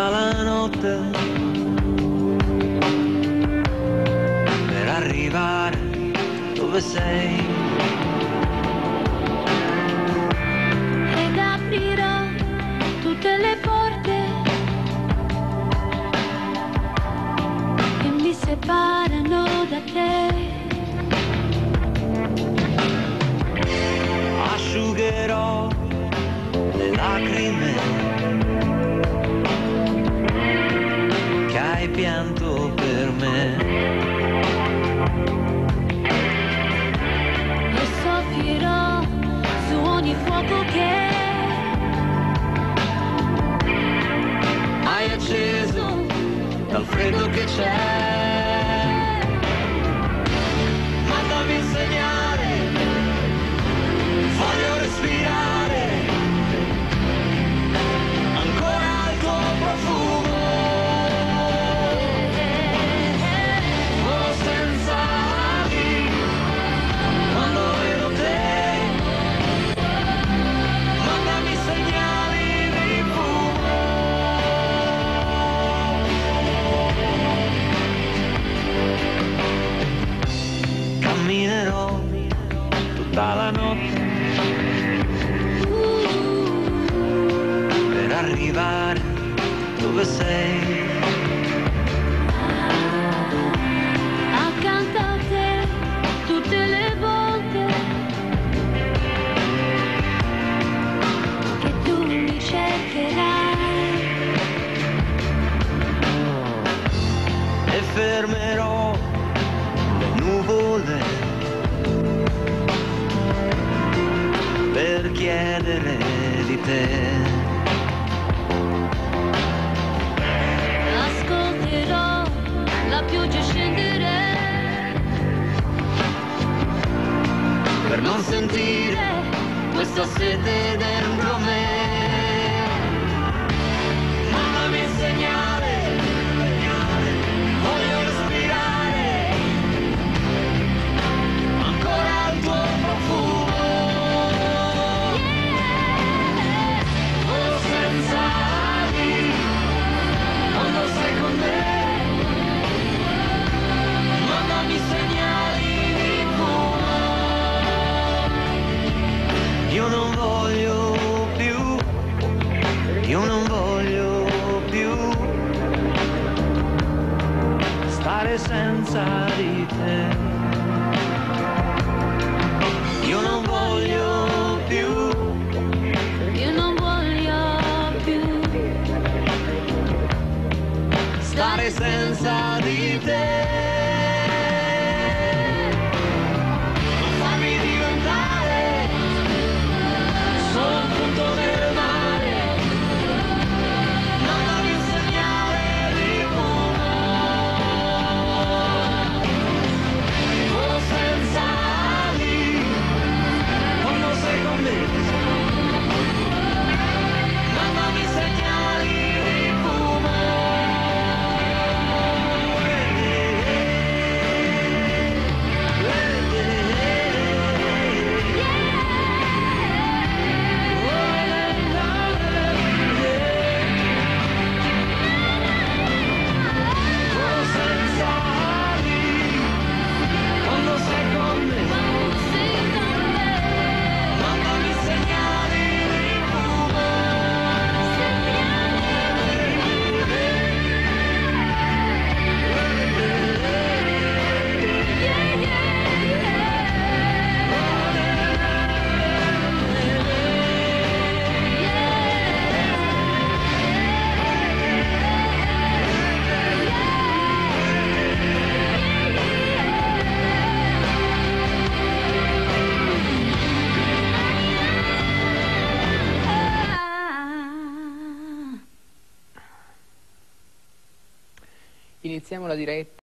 tutta la notte per arrivare dove sei. Ed aprirò tutte le porte che mi separano da te. Asciugherò le lacrime che hai pianto per me E soffierò su ogni fuoco che hai acceso dal freddo che c'è. Mandami il segnale, voglio respirare ancora il tuo profumo. Volo senza ali quando vedo te. Mandami segnali di fumo. Camminerò tutta la notte per arrivare dove sei. accanto a te tutte le volte che tu mi cercherai. E fermerò le nuvole per chiedere di te. Ascolterò la pioggia scendere Per non sentire questa sete dentro me. Mandami il segnale, voglio respirare ancora il tuo profumo. Volo senza ali quando sei con me. Mandami segnali di fumo. Io non voglio più, io non voglio più stare senza di te. Io non voglio più, io non voglio più stare senza di te. Non farmi diventare solo un punto nel mare. Mandami un segnale di fumo. Volo senza ali quando sei con me. Mandami segnali di fumo. Volo senza ali quando sei con me. Mandami segnali di fumo. Iniziamo la diretta.